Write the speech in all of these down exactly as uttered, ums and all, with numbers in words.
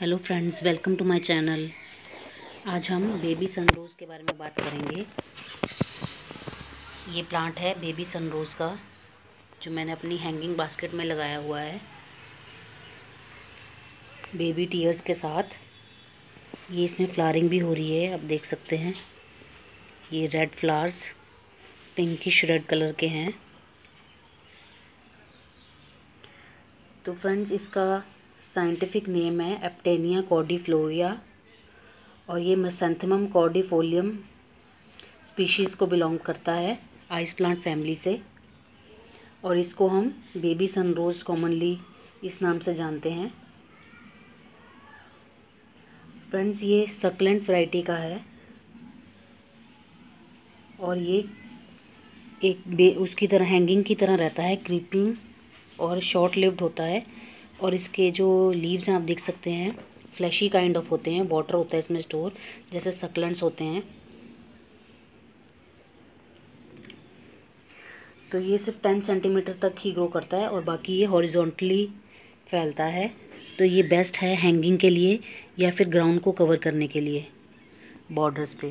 Hello friends, welcome to my channel. आज हम baby sun rose के बारे में बात करेंगे। ये प्लांट है बेबी सनरोज़ का, जो मैंने अपनी हैंगिंग बास्केट में लगाया हुआ है बेबी टीयर्स के साथ। ये इसमें फ्लावरिंग भी हो रही है, आप देख सकते हैं। ये red flowers pinkish red colour के हैं। तो फ्रेंड्स, इसका साइंटिफिक नेम है एप्टेनिया कॉर्डिफ्लोरिया और ये मेसेंथेमम कॉर्डिफोलियम स्पीशीज़ को बिलोंग करता है, आइस प्लांट फैमिली से। और इसको हम बेबी सनरोज़ कॉमनली इस नाम से जानते हैं। फ्रेंड्स, ये सक्लेंट वैरायटी का है और ये एक बे उसकी तरह हैंगिंग की तरह रहता है, क्रीपिंग और शॉर्ट लिव्ड होता है। और इसके जो लीव्स हैं आप देख सकते हैं, फ्लैशी काइंड ऑफ होते हैं, वाटर होता है इसमें स्टोर, जैसे सक्लेंट्स होते हैं। तो ये सिर्फ टेन सेंटीमीटर तक ही ग्रो करता है और बाकी ये हॉरिजॉन्टली फैलता है। तो ये बेस्ट है हैंगिंग के लिए या फिर ग्राउंड को कवर करने के लिए बॉर्डर्स पे।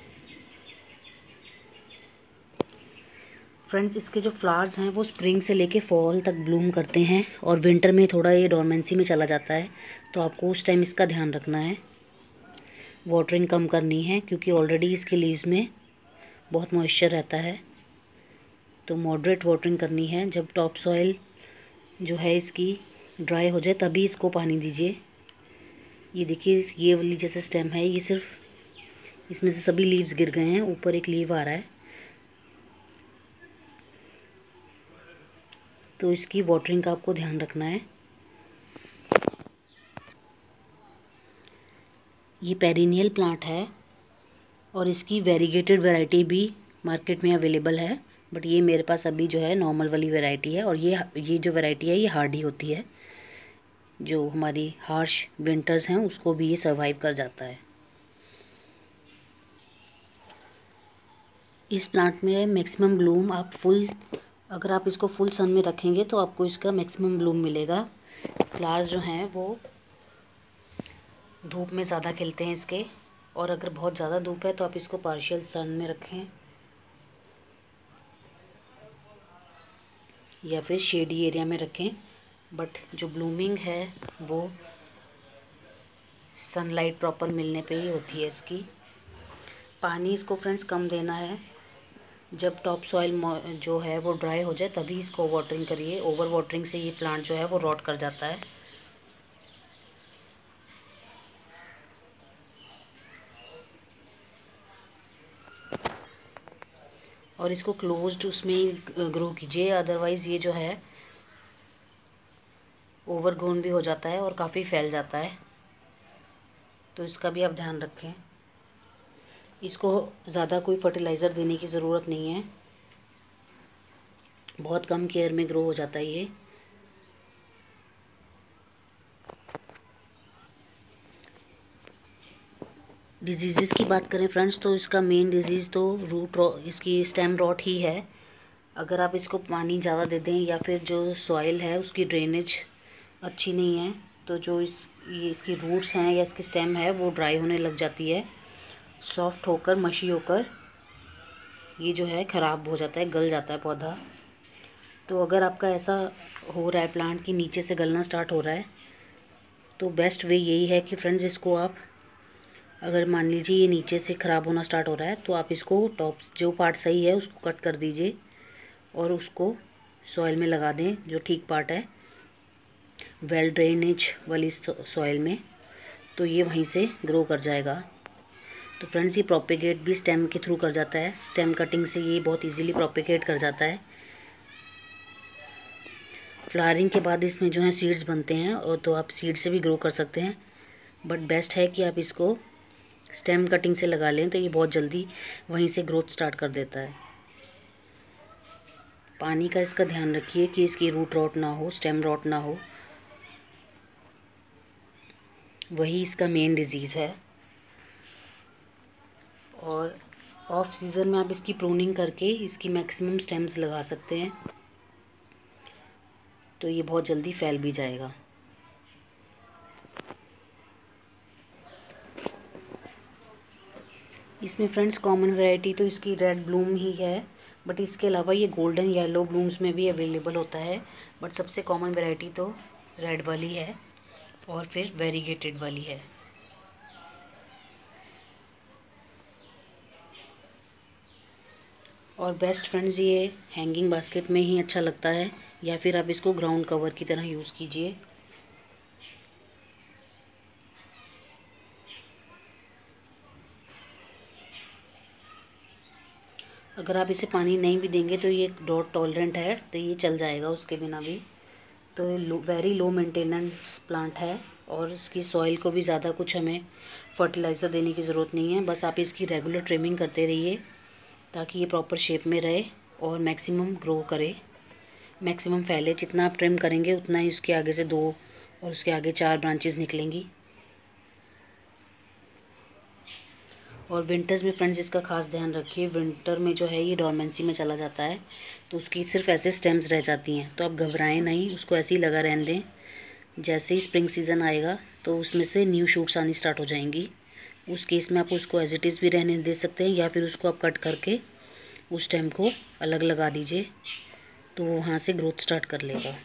फ्रेंड्स, इसके जो फ्लावर्स हैं वो स्प्रिंग से लेके फॉल तक ब्लूम करते हैं और विंटर में थोड़ा ये डोरमेंसी में चला जाता है। तो आपको उस टाइम इसका ध्यान रखना है, वाटरिंग कम करनी है, क्योंकि ऑलरेडी इसके लीव्स में बहुत मॉइस्चर रहता है। तो मॉडरेट वाटरिंग करनी है। जब टॉप सॉइल जो है इसकी ड्राई हो जाए तभी इसको पानी दीजिए। ये देखिए, ये वाली जैसे स्टेम है, ये सिर्फ इसमें से सभी लीव्स गिर गए हैं, ऊपर एक लीव आ रहा है। तो इसकी वाटरिंग का आपको ध्यान रखना है। ये पेरिनियल प्लांट है और इसकी वेरीगेटेड वैरायटी भी मार्केट में अवेलेबल है, बट ये मेरे पास अभी जो है नॉर्मल वाली वैरायटी है। और ये ये जो वैरायटी है ये हार्डी होती है, जो हमारी हार्श विंटर्स हैं उसको भी ये सर्वाइव कर जाता है। इस प्लांट में मैक्सिमम ब्लूम आप फुल अगर आप इसको फुल सन में रखेंगे तो आपको इसका मैक्सिमम ब्लूम मिलेगा। फ्लावर्स जो हैं वो धूप में ज़्यादा खिलते हैं इसके, और अगर बहुत ज़्यादा धूप है तो आप इसको पार्शियल सन में रखें या फिर शेडी एरिया में रखें। बट जो ब्लूमिंग है वो सनलाइट प्रॉपर मिलने पे ही होती है इसकी। पानी इसको फ्रेंड्स कम देना है। जब टॉप सॉइल जो है वो ड्राई हो जाए तभी इसको वाटरिंग करिए। ओवर वाटरिंग से ये प्लांट जो है वो रॉट कर जाता है। और इसको क्लोज्ड उसमें ही ग्रो कीजिए, अदरवाइज़ ये जो है ओवर ग्रोन भी हो जाता है और काफ़ी फैल जाता है। तो इसका भी आप ध्यान रखें। इसको ज़्यादा कोई फर्टिलाइज़र देने की ज़रूरत नहीं है, बहुत कम केयर में ग्रो हो जाता है ये। डिजीज़ की बात करें फ्रेंड्स, तो इसका मेन डिजीज़ तो रूट रॉ इसकी स्टेम रॉट ही है। अगर आप इसको पानी ज़्यादा दे दें या फिर जो सॉइल है उसकी ड्रेनेज अच्छी नहीं है तो जो इस ये इसकी रूट्स हैं या इसकी स्टेम है वो ड्राई होने लग जाती है, सॉफ्ट होकर मशी होकर ये जो है ख़राब हो जाता है, गल जाता है पौधा। तो अगर आपका ऐसा हो रहा है प्लांट की नीचे से गलना स्टार्ट हो रहा है, तो बेस्ट वे यही है कि फ्रेंड्स इसको आप, अगर मान लीजिए ये नीचे से ख़राब होना स्टार्ट हो रहा है तो आप इसको टॉप जो पार्ट सही है उसको कट कर दीजिए और उसको सॉइल में लगा दें जो ठीक पार्ट है, वेल ड्रेनेज वाली सॉइल में। तो ये वहीं से ग्रो कर जाएगा। तो फ्रेंड्स, ये प्रोपेगेट भी स्टेम के थ्रू कर जाता है। स्टेम कटिंग से ये बहुत इजीली प्रोपेगेट कर जाता है। फ्लावरिंग के बाद इसमें जो है सीड्स बनते हैं, और तो आप सीड से भी ग्रो कर सकते हैं, बट बेस्ट है कि आप इसको स्टेम कटिंग से लगा लें, तो ये बहुत जल्दी वहीं से ग्रोथ स्टार्ट कर देता है। पानी का इसका ध्यान रखिए कि इसकी रूट रॉट ना हो, स्टेम रॉट ना हो, वही इसका मेन डिजीज़ है। और ऑफ सीज़न में आप इसकी प्रूनिंग करके इसकी मैक्सिमम स्टेम्स लगा सकते हैं, तो ये बहुत जल्दी फैल भी जाएगा। इसमें फ्रेंड्स कॉमन वैरायटी तो इसकी रेड ब्लूम ही है, बट इसके अलावा ये गोल्डन येलो ब्लूम्स में भी अवेलेबल होता है, बट सबसे कॉमन वैरायटी तो रेड वाली है और फिर वेरीगेटेड वाली है। और बेस्ट फ्रेंड्स ये हैंगिंग बास्केट में ही अच्छा लगता है, या फिर आप इसको ग्राउंड कवर की तरह यूज़ कीजिए। अगर आप इसे पानी नहीं भी देंगे तो ये डॉट टॉलरेंट है, तो ये चल जाएगा उसके बिना भी। तो low, very low maintenance plant है, और इसकी सॉइल को भी ज़्यादा कुछ हमें फर्टिलाइज़र देने की ज़रूरत नहीं है। बस आप इसकी रेगुलर ट्रिमिंग करते रहिए ताकि ये प्रॉपर शेप में रहे और मैक्सिमम ग्रो करे, मैक्सिमम फैले। जितना आप ट्रिम करेंगे उतना ही उसके आगे से दो और उसके आगे चार ब्रांचेस निकलेंगी। और विंटर्स में फ्रेंड्स इसका खास ध्यान रखिए, विंटर में जो है ये डोरमेंसी में चला जाता है, तो उसकी सिर्फ ऐसे स्टेम्स रह जाती हैं। तो आप घबराएं नहीं, उसको ऐसे ही लगा रहने दें। जैसे ही स्प्रिंग सीज़न आएगा तो उसमें से न्यू शूट्स आनी स्टार्ट हो जाएंगी। उस केस में आप उसको एज इट इज़ भी रहने दे सकते हैं, या फिर उसको आप कट करके उस स्टेम को अलग लगा दीजिए, तो वो वहाँ से ग्रोथ स्टार्ट कर लेगा।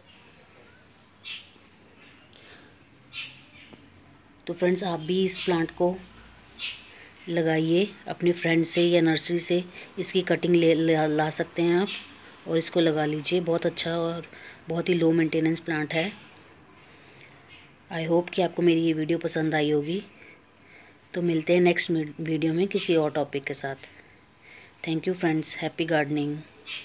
तो फ्रेंड्स आप भी इस प्लांट को लगाइए अपने फ्रेंड से या नर्सरी से, इसकी कटिंग ले ला, ला सकते हैं आप और इसको लगा लीजिए। बहुत अच्छा और बहुत ही लो मेंटेनेंस प्लांट है। आई होप कि आपको मेरी ये वीडियो पसंद आई होगी। तो मिलते हैं नेक्स्ट वीडियो में किसी और टॉपिक के साथ। Thank you friends, happy gardening.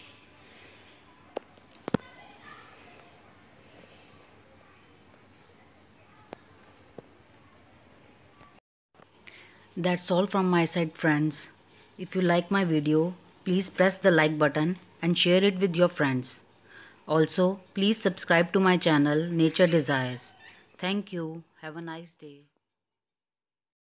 That's all from my side friends. If you like my video, please press the like button and share it with your friends. Also, please subscribe to my channel Nature Desires. Thank you. Have a nice day.